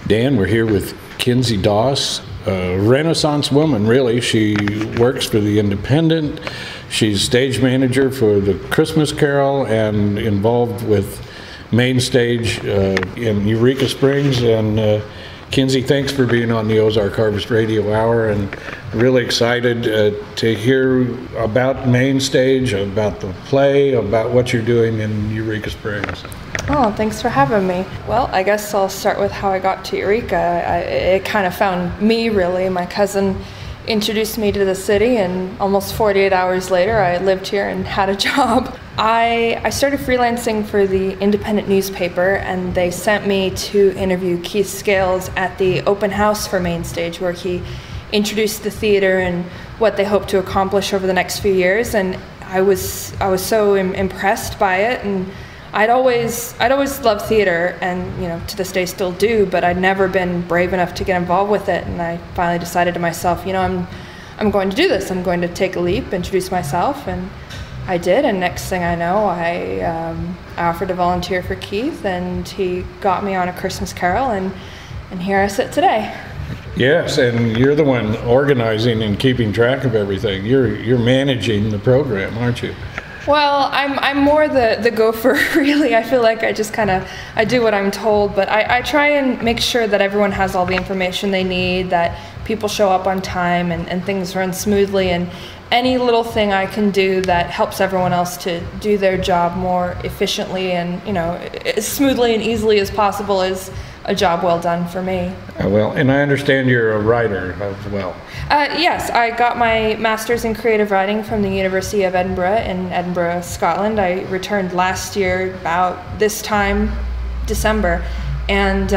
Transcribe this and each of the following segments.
Dan, we're here with Kenzie Doss, a Renaissance woman, really. She works for the Independent. She's stage manager for the Christmas Carol and involved with main stage in Eureka Springs. And Kenzie, thanks for being on the Ozark Harvest Radio Hour, and really excited to hear about main stage, about the play, about what you're doing in Eureka Springs. Oh, thanks for having me. Well, I guess I'll start with how I got to Eureka. It kind of found me, really. My cousin introduced me to the city, and almost 48 hours later, I lived here and had a job. I started freelancing for the Independent newspaper, and they sent me to interview Keith Scales at the open house for Main Stage, where he introduced the theater and what they hope to accomplish over the next few years. And I was so impressed by it, and I'd always loved theater, and to this day still do, but I'd never been brave enough to get involved with it. And I finally decided to myself, I'm going to do this. I'm going to take a leap, introduce myself, and I did. And next thing I know, I offered to volunteer for Keith, and he got me on A Christmas Carol, and here I sit today. Yes, and you're the one organizing and keeping track of everything. You're managing the program, aren't you? Well, I'm more the gopher, really. I feel like I do what I'm told, but I try and make sure that everyone has all the information they need, that people show up on time, and things run smoothly, and any little thing I can do that helps everyone else to do their job more efficiently and as smoothly and easily as possible is a job well done for me. Well, and I understand you're a writer as well. Yes, I got my master's in creative writing from the University of Edinburgh in Edinburgh, Scotland. I returned last year about this time, December, and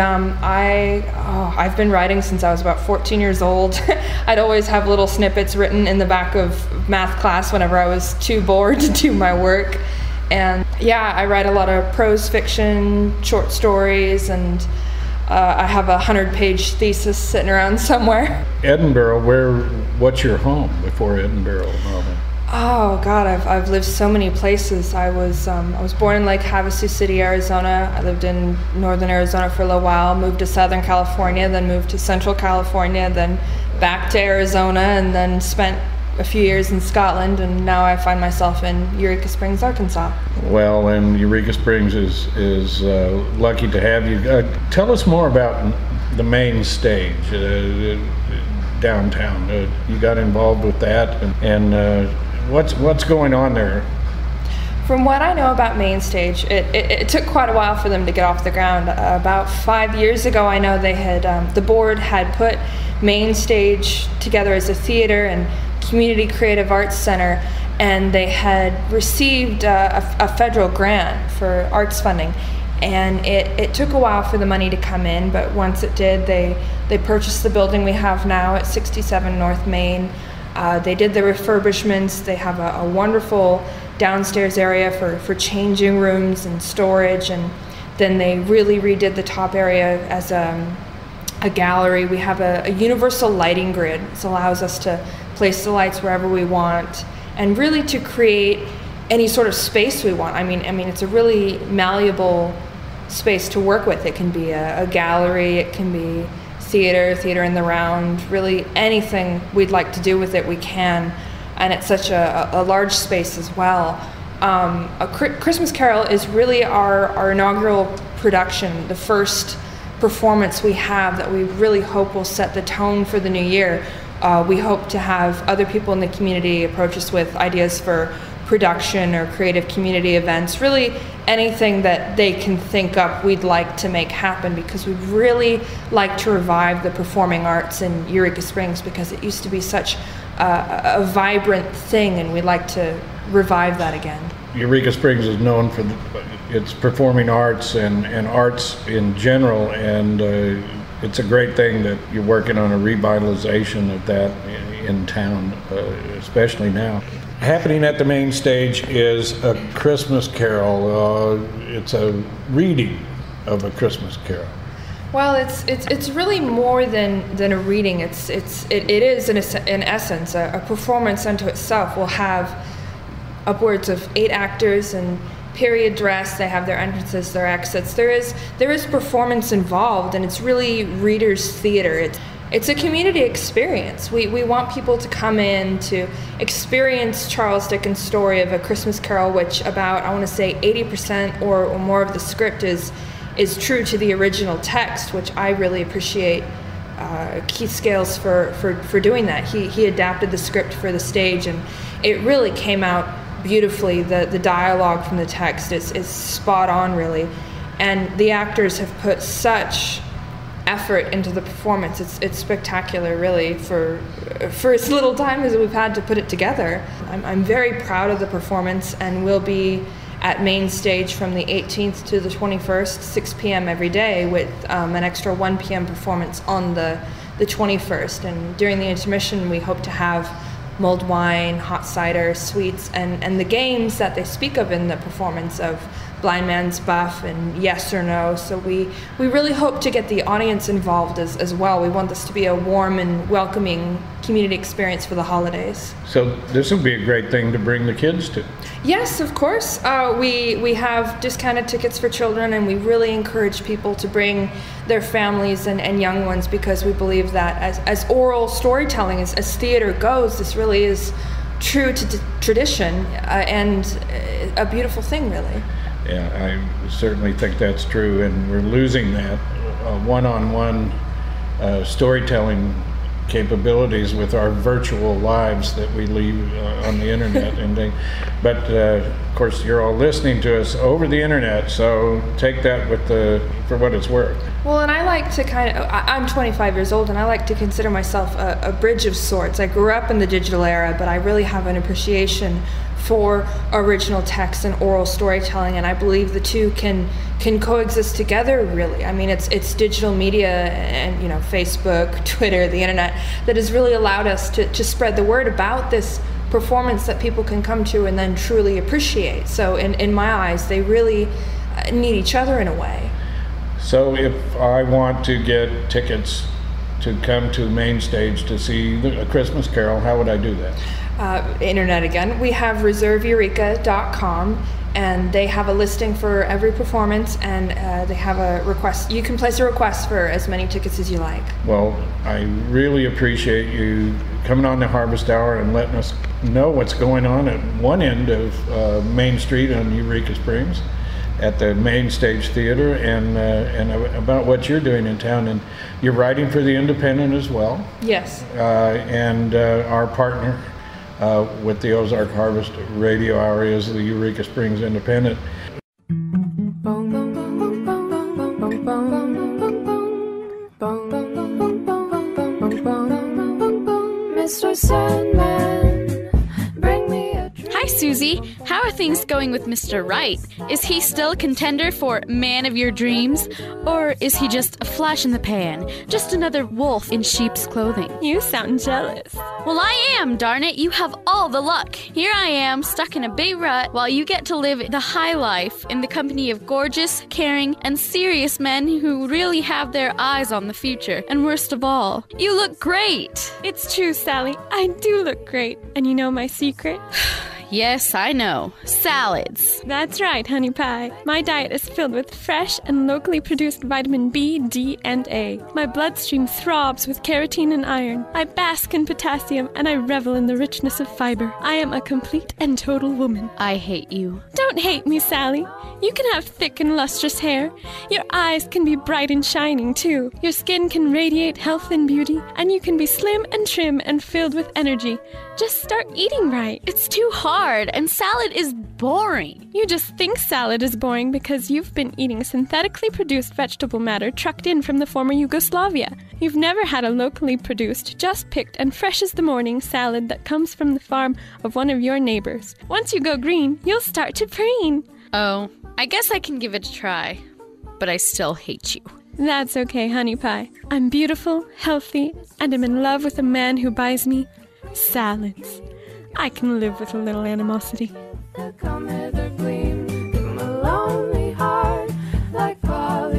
I've been writing since I was about 14 years old. I'd always have little snippets written in the back of math class whenever I was too bored to do my work. And yeah, I write a lot of prose fiction, short stories, and I have a 100-page thesis sitting around somewhere. Edinburgh, what's your home before Edinburgh? Oh God, I've lived so many places. I was born in Lake Havasu City, Arizona. I lived in northern Arizona for a little while, moved to Southern California, then moved to Central California, then back to Arizona, and then spent a few years in Scotland, and now I find myself in Eureka Springs, Arkansas. Well, and Eureka Springs is lucky to have you. Tell us more about the main stage downtown. You got involved with that, and what's going on there? From what I know about Main Stage, it took quite a while for them to get off the ground. About 5 years ago, I know they had the board had put Main Stage together as a theater and community creative arts center, and they had received a federal grant for arts funding, and it took a while for the money to come in, but once it did, they purchased the building we have now at 67 North Main. They did the refurbishments. They have a wonderful downstairs area for changing rooms and storage, and then they really redid the top area as a gallery. We have a universal lighting grid. This allows us to place the lights wherever we want, and really to create any sort of space we want. I mean, it's a really malleable space to work with. It can be a gallery, it can be theater in the round, really anything we'd like to do with it, we can. And it's such a large space as well. A Christmas Carol is really our inaugural production, the first performance we have that we really hope will set the tone for the new year. We hope to have other people in the community approach us with ideas for production or creative community events, really anything that they can think up we'd like to make happen, because we'd really like to revive the performing arts in Eureka Springs, because it used to be such a vibrant thing, and we'd like to revive that again. Eureka Springs is known for its performing arts and arts in general, and it's a great thing that you're working on a revitalization of that in town, especially now. Happening at the main stage is A Christmas Carol. It's a reading of A Christmas Carol. Well, it's really more than a reading. It is in essence a performance unto itself. We'll have upwards of 8 actors and period dress. They have their entrances, their exits. There is performance involved, and it's really readers' theater. It's a community experience. We want people to come in to experience Charles Dickens' story of A Christmas Carol, which about, I want to say, 80% or more of the script is true to the original text, which I really appreciate Keith Scales for doing that. He adapted the script for the stage, and it really came out beautifully. The dialogue from the text is spot on, really, and the actors have put such effort into the performance. It's spectacular, really, for as little time as we've had to put it together. I'm very proud of the performance, and we'll be at Main Stage from the 18th to the 21st, 6 p.m. every day, with an extra 1 p.m. performance on the 21st. And during the intermission, we hope to have mulled wine, hot cider, sweets, and the games that they speak of in the performance of Blind Man's Buff and Yes or No. So we really hope to get the audience involved as well. We want this to be a warm and welcoming community experience for the holidays. So this will be a great thing to bring the kids to. Yes, of course. We have discounted tickets for children, and we really encourage people to bring their families and young ones, because we believe that as oral storytelling, as theater goes, this really is true to tradition and a beautiful thing, really. Yeah, I certainly think that's true, and we're losing that one-on-one storytelling capabilities with our virtual lives that we leave on the internet. But of course, you're all listening to us over the internet, so take that for what it's worth. Well, and I like to I'm 25 years old, and I like to consider myself a bridge of sorts. I grew up in the digital era, but I really have an appreciation for original text and oral storytelling, and I believe the two can coexist together, really. I mean, it's digital media and, Facebook, Twitter, the internet, that has really allowed us to spread the word about this performance that people can come to and then truly appreciate. So in my eyes, they really need each other in a way. So if I want to get tickets to come to Main Stage to see A Christmas Carol, how would I do that? Internet again. We have reserveeureka.com, and they have a listing for every performance, and they have a request. You can place a request for as many tickets as you like. Well, I really appreciate you coming on the Harvest Hour and letting us know what's going on at one end of Main Street on Eureka Springs at the Main Stage Theater, and about what you're doing in town. And you're writing for the Independent as well. Yes. And our partner with the Ozark Harvest Radio Hour is the Eureka Springs Independent. Mr. Sandman, bring me a drink. Hi, Susie. How are things going with Mr. Right? Is he still a contender for man of your dreams? Or is he just a flash in the pan? Just another wolf in sheep's clothing? You sound jealous. Well, I am, darn it. You have all the luck. Here I am, stuck in a big rut, while you get to live the high life in the company of gorgeous, caring, and serious men who really have their eyes on the future. And worst of all, you look great. It's true, Sally. I do look great. And you know my secret? Yes, I know. Salads. That's right, honey pie. My diet is filled with fresh and locally produced vitamin B, D, and A. My bloodstream throbs with carotene and iron. I bask in potassium, and I revel in the richness of fiber. I am a complete and total woman. I hate you. Don't hate me, Sally. You can have thick and lustrous hair. Your eyes can be bright and shining, too. Your skin can radiate health and beauty, and you can be slim and trim and filled with energy. Just start eating right. It's too hard, and salad is boring. You just think salad is boring because you've been eating synthetically produced vegetable matter trucked in from the former Yugoslavia. You've never had a locally produced, just picked and fresh as the morning salad that comes from the farm of one of your neighbors. Once you go green, you'll start to preen. Oh, I guess I can give it a try, but I still hate you. That's okay, honey pie. I'm beautiful, healthy, and I'm in love with a man who buys me salads. I can live with a little animosity. Come hither, gleam, give him a lonely heart like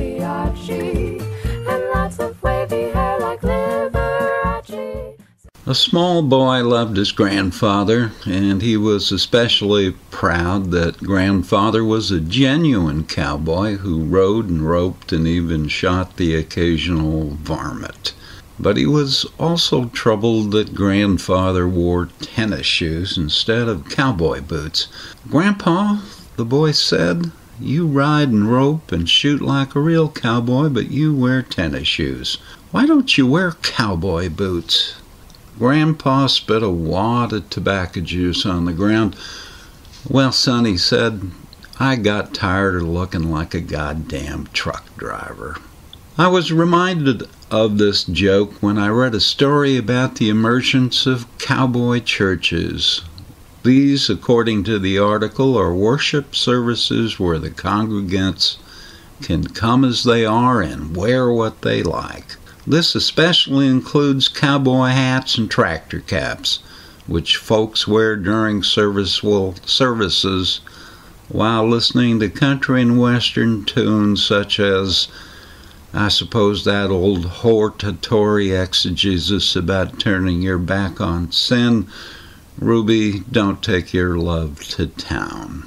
Pagliacci, and lots of wavy hair like Liberace. A small boy loved his grandfather, and he was especially proud that grandfather was a genuine cowboy who rode and roped and even shot the occasional varmint. But he was also troubled that grandfather wore tennis shoes instead of cowboy boots. "Grandpa," the boy said, "you ride and rope and shoot like a real cowboy, but you wear tennis shoes. Why don't you wear cowboy boots?" Grandpa spit a wad of tobacco juice on the ground. "Well, son," he said, "I got tired of looking like a goddamn truck driver." I was reminded of this joke when I read a story about the emergence of Cowboy Churches. These, according to the article, are worship services where the congregants can come as they are and wear what they like. This especially includes cowboy hats and tractor caps, which folks wear during services while listening to country and western tunes such as, I suppose, that old hortatory exegesis about turning your back on sin, "Ruby, don't take your love to town."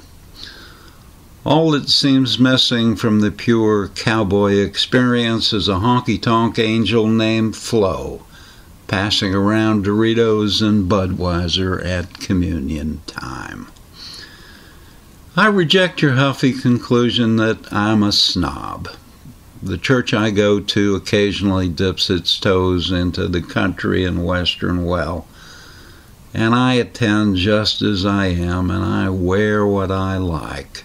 All that seems missing from the pure cowboy experience is a honky-tonk angel named Flo, passing around Doritos and Budweiser at communion time. I reject your huffy conclusion that I'm a snob. The church I go to occasionally dips its toes into the country and western well, and I attend just as I am, and I wear what I like.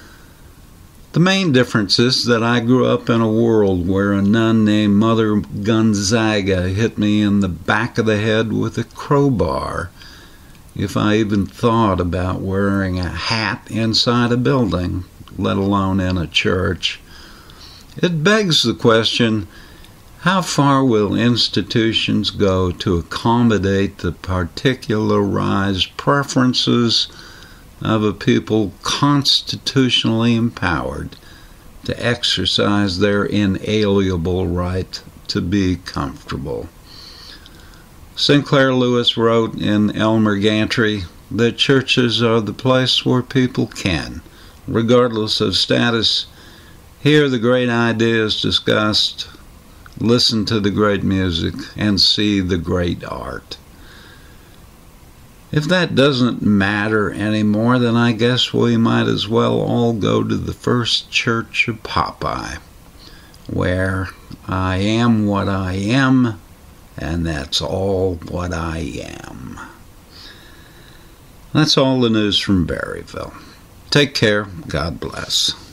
The main difference is that I grew up in a world where a nun named Mother Gonzaga hit me in the back of the head with a crowbar if I even thought about wearing a hat inside a building, let alone in a church. It begs the question, how far will institutions go to accommodate the particularized preferences of a people constitutionally empowered to exercise their inalienable right to be comfortable? Sinclair Lewis wrote in Elmer Gantry that churches are the place where people can, regardless of status, hear the great ideas discussed, listen to the great music, and see the great art. If that doesn't matter anymore, then I guess we might as well all go to the first church of Popeye, where I am what I am, and that's all what I am. That's all the news from Berryville. Take care. God bless.